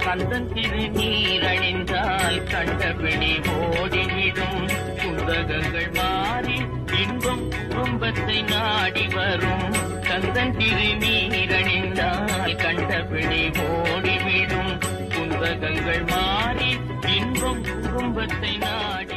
கந்தன் திருநீரணிந்தால் கண்டபிடி ஓடிவிடும் குந்தகங்கள் மாறி இன்பம் குடும்பத்தை நாடி வரும் கந்தன் திருநீரணிந்தால் கண்டபிடி ஓடிவிடும் குந்தகங்கள் மாறி இன்பம் குடும்பத்தை நாடி